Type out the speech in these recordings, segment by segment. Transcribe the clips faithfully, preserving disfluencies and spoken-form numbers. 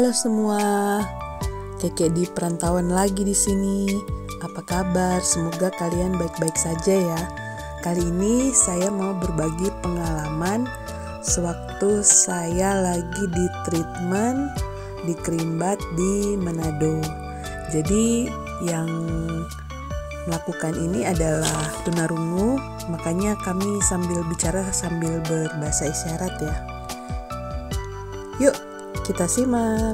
Halo semua, Keke di perantauan lagi di sini. Apa kabar? Semoga kalian baik-baik saja ya. Kali ini saya mau berbagi pengalaman sewaktu saya lagi di treatment di Krimbat di Manado. Jadi yang melakukan ini adalah tunarungu, makanya kami sambil bicara sambil berbahasa isyarat ya. Yuk, kita simak.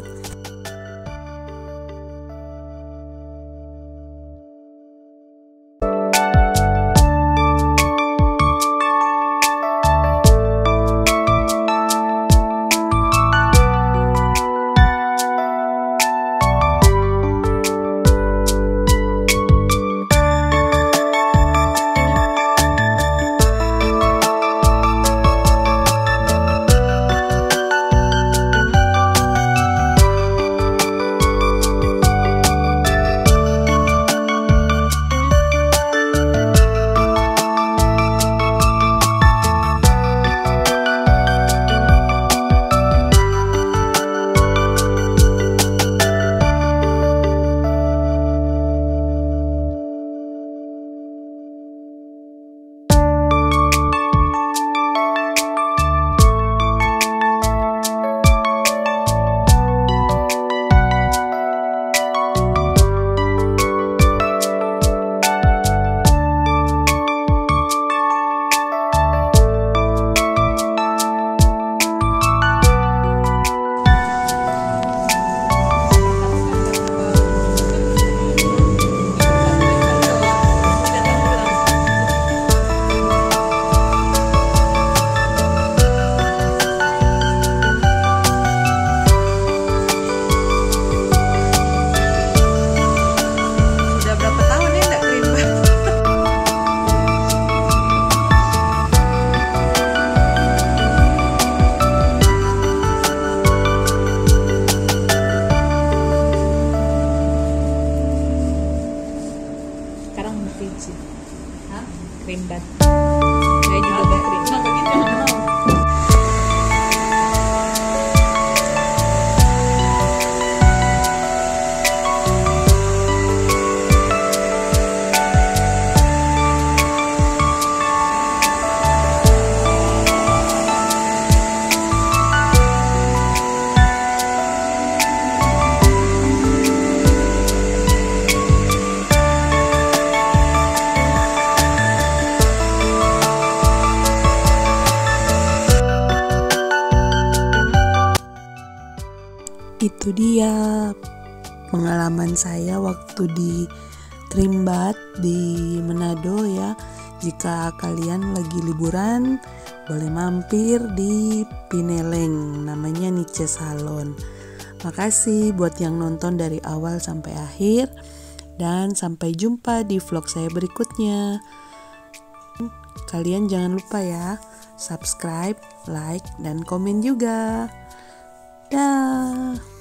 Krimbat. Saya juga mau krimbat. Itu dia pengalaman saya waktu di Krimbat di Manado ya. Jika kalian lagi liburan boleh mampir di Pineleng, namanya Niche Salon. Makasih buat yang nonton dari awal sampai akhir, dan sampai jumpa di vlog saya berikutnya. Kalian jangan lupa ya subscribe, like, dan komen juga. Dah.